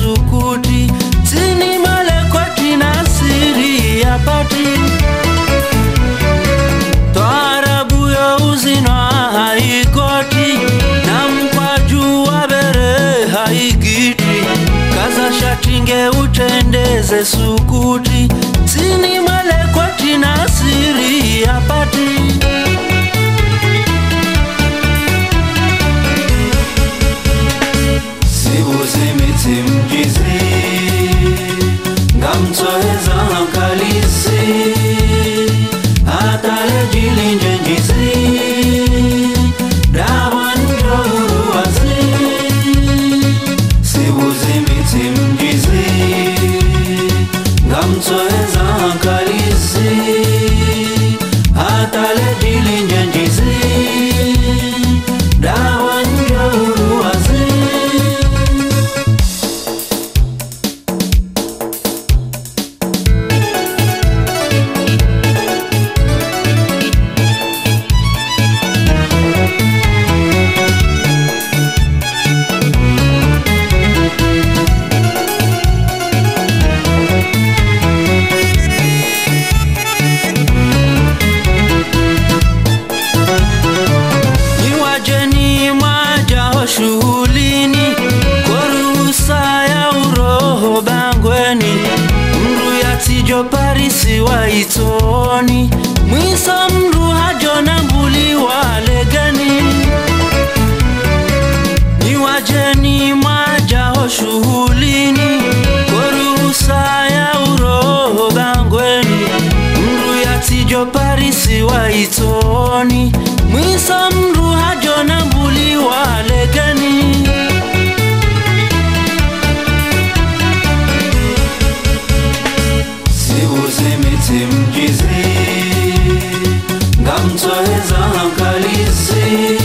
sukuti tini male kwa tina siri ya pati Toarabu ya uzinwa haikoti na mkwaju wa bere haigiti Kaza shatinge utendeze sukuti tini male kwa tina siri ya pati Mjizi ngamtoeza kalisi atale jilinje njizi dawanjo uruwazi sibuzi miti mjizi ngamtoeza kalisi atale jilinje njizi dawanjo uruwazi Shughulini korusa ya uroho bangweni mru ya tijo parisi wa itoni mwisa mru hajo na mbuli wa legani ni wajeni majaho shughulini korusa ya uroho bangweni mru ya tijo parisi wa itoni mwisa mru hajo na mbuli wa legani Sibuzi miti mjizi ngamtoeza kalisi